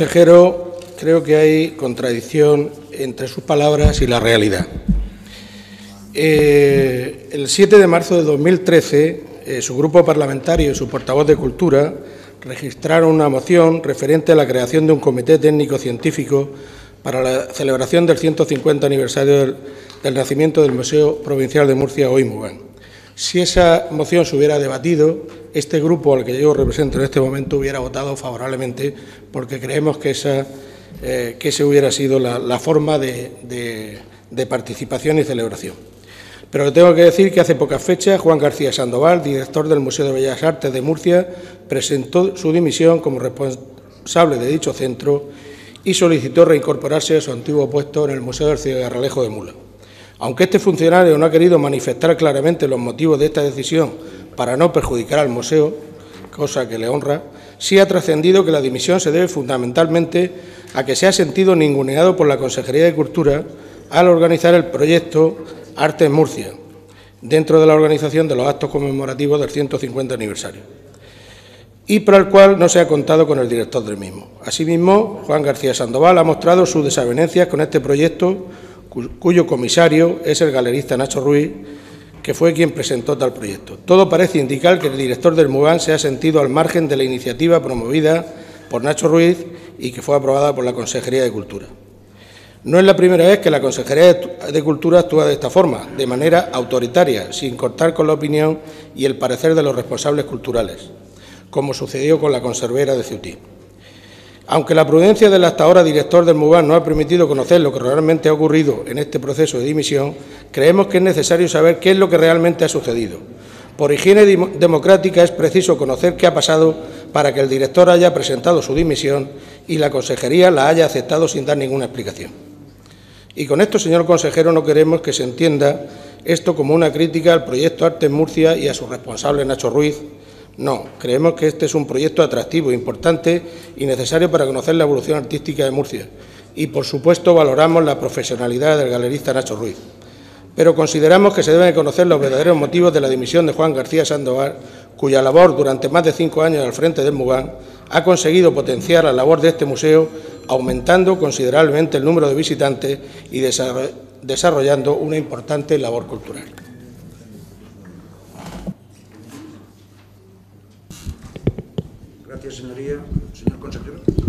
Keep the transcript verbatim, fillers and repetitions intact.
Consejero, creo que hay contradicción entre sus palabras y la realidad. Eh, el siete de marzo de dos mil trece, eh, su grupo parlamentario y su portavoz de Cultura registraron una moción referente a la creación de un comité técnico-científico para la celebración del ciento cincuenta aniversario del, del nacimiento del Museo Provincial de Murcia, hoy MUGAN. Si esa moción se hubiera debatido, este grupo al que yo represento en este momento hubiera votado favorablemente, porque creemos que esa, eh, que esa hubiera sido la, la forma de, de, de participación y celebración. Pero le tengo que decir que hace pocas fechas Juan García Sandoval, director del Museo de Bellas Artes de Murcia, presentó su dimisión como responsable de dicho centro y solicitó reincorporarse a su antiguo puesto en el Museo del Cigarralejo de Mula. Aunque este funcionario no ha querido manifestar claramente los motivos de esta decisión para no perjudicar al museo, cosa que le honra, sí ha trascendido que la dimisión se debe fundamentalmente a que se ha sentido ninguneado por la Consejería de Cultura al organizar el proyecto Arte en Murcia, dentro de la organización de los actos conmemorativos del ciento cincuenta aniversario, y para el cual no se ha contado con el director del mismo. Asimismo, Juan García Sandoval ha mostrado sus desavenencias con este proyecto, cuyo comisario es el galerista Nacho Ruiz, que fue quien presentó tal proyecto. Todo parece indicar que el director del MUGAN se ha sentido al margen de la iniciativa promovida por Nacho Ruiz y que fue aprobada por la Consejería de Cultura. No es la primera vez que la Consejería de Cultura actúa de esta forma, de manera autoritaria, sin contar con la opinión y el parecer de los responsables culturales, como sucedió con la conservera de Ceutí. Aunque la prudencia del hasta ahora director del MUGAN no ha permitido conocer lo que realmente ha ocurrido en este proceso de dimisión, creemos que es necesario saber qué es lo que realmente ha sucedido. Por higiene democrática es preciso conocer qué ha pasado para que el director haya presentado su dimisión y la Consejería la haya aceptado sin dar ninguna explicación. Y con esto, señor consejero, no queremos que se entienda esto como una crítica al proyecto Arte en Murcia y a su responsable Nacho Ruiz. No, creemos que este es un proyecto atractivo, importante y necesario para conocer la evolución artística de Murcia. Y, por supuesto, valoramos la profesionalidad del galerista Nacho Ruiz. Pero consideramos que se deben conocer los verdaderos motivos de la dimisión de Juan García Sandoval, cuya labor durante más de cinco años al frente del MUGAN ha conseguido potenciar la labor de este museo, aumentando considerablemente el número de visitantes y desarrollando una importante labor cultural. Gracias, señoría. Señor consejero.